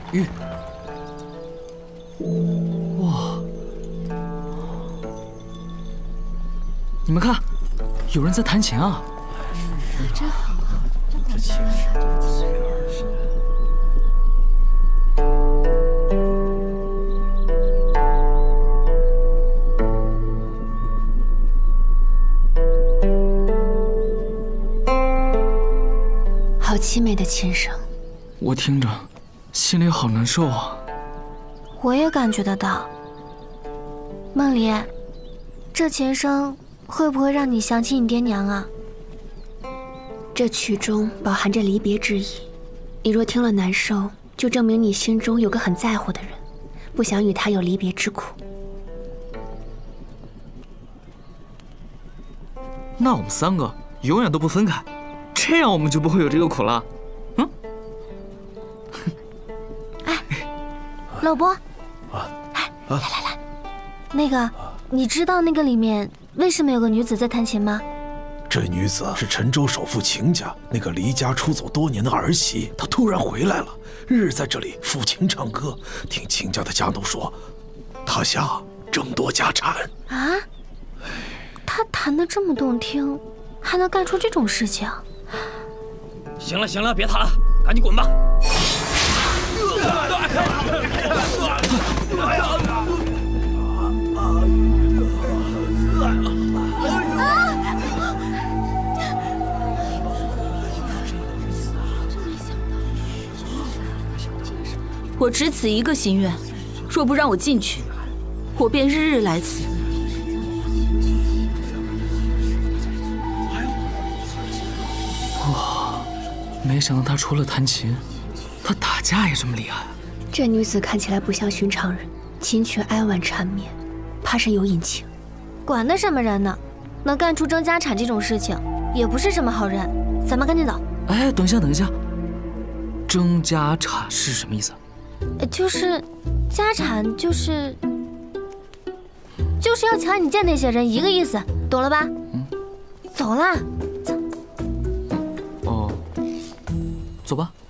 玉。哇！你们看，有人在弹琴啊！ 真好， 这气势。 好凄美的琴声， 我听着，心里好难受啊。 我也感觉得到。梦离，这琴声会不会让你想起你爹娘啊？ 这曲中饱含着离别之意，你若听了难受，就证明你心中有个很在乎的人，不想与他有离别之苦。 那我们3个永远都不分开。 这样我们就不会有这个苦了，嗯？ 哎，老伯，来，那个，你知道那个里面为什么有个女子在弹琴吗？ 这女子是陈州首富秦家那个离家出走多年的儿媳，她突然回来了，日日在这里抚琴唱歌。听秦家的家奴说，她想争夺家产啊！她弹得这么动听，还能干出这种事情？ 行了行了，别弹了，赶紧滚吧！ 我只此一个心愿，若不让我进去，我便日日来此。 没想到他除了弹琴，他打架也这么厉害。 这女子看起来不像寻常人，琴曲哀婉缠绵，怕是有隐情。 管他什么人呢，能干出争家产这种事情，也不是什么好人。咱们赶紧走。 哎，等一下，等一下，争家产是什么意思？ 就是家产，就是要抢你贱那些人一个意思，懂了吧？嗯，走啦。 哦，走吧。